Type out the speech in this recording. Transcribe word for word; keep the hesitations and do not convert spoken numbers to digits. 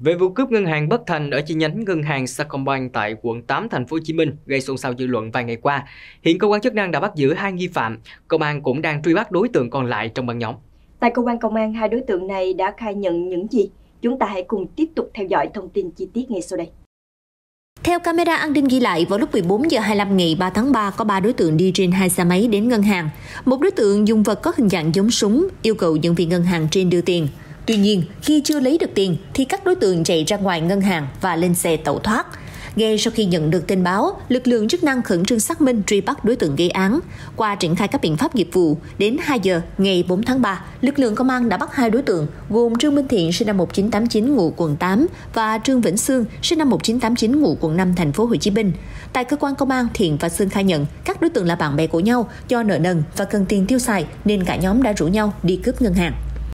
Về vụ cướp ngân hàng bất thành ở chi nhánh ngân hàng Sacombank tại quận tám thành phố Hồ Chí Minh gây xôn xao dư luận vài ngày qua, hiện cơ quan chức năng đã bắt giữ hai nghi phạm, công an cũng đang truy bắt đối tượng còn lại trong băng nhóm. Tại cơ quan công an, hai đối tượng này đã khai nhận những gì? Chúng ta hãy cùng tiếp tục theo dõi thông tin chi tiết ngay sau đây. Theo camera an ninh ghi lại, vào lúc mười bốn giờ hai mươi lăm ngày ba tháng ba, có ba đối tượng đi trên hai xe máy đến ngân hàng. Một đối tượng dùng vật có hình dạng giống súng, yêu cầu nhân viên ngân hàng trên đưa tiền. Tuy nhiên, khi chưa lấy được tiền, thì các đối tượng chạy ra ngoài ngân hàng và lên xe tẩu thoát. Ngay sau khi nhận được tin báo, lực lượng chức năng khẩn trương xác minh truy bắt đối tượng gây án. Qua triển khai các biện pháp nghiệp vụ, đến hai giờ ngày bốn tháng ba, lực lượng công an đã bắt hai đối tượng gồm Trương Minh Thiện sinh năm một nghìn chín trăm tám mươi chín ngụ quận tám và Trương Vĩnh Sương sinh năm một nghìn chín trăm tám mươi chín ngụ quận năm thành phố Hồ Chí Minh. Tại cơ quan công an, Thiện và Sương khai nhận các đối tượng là bạn bè của nhau do nợ nần và cần tiền tiêu xài nên cả nhóm đã rủ nhau đi cướp ngân hàng.